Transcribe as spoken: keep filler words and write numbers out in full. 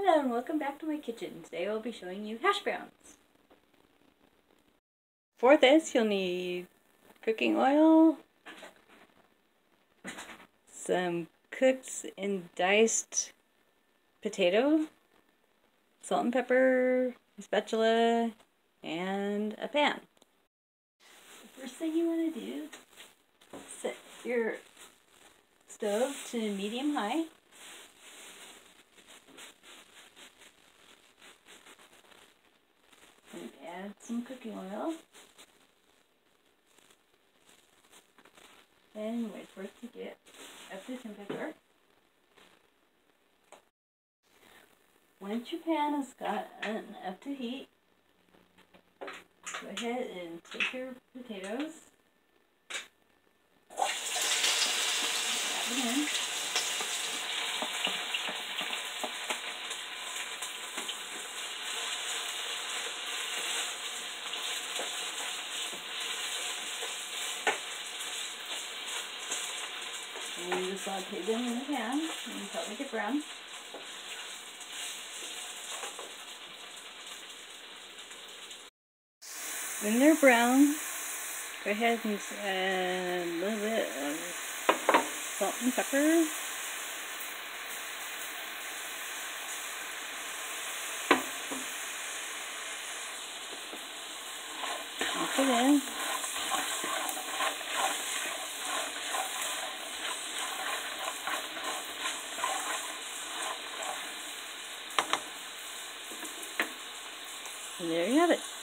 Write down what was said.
Hello and welcome back to my kitchen. Today I'll be showing you hash browns. For this you'll need cooking oil, some cooked and diced potato, salt and pepper, a spatula, and a pan. The first thing you want to do is set your stove to medium high. And add some cooking oil. And wait for it to get up to temperature. Once your pan has gotten up to heat, go ahead and take your potatoes, add them in. And you just saute them in the pan until they get brown. When they're brown, go ahead and add a little bit of salt and pepper. Toss it in. And there you have it.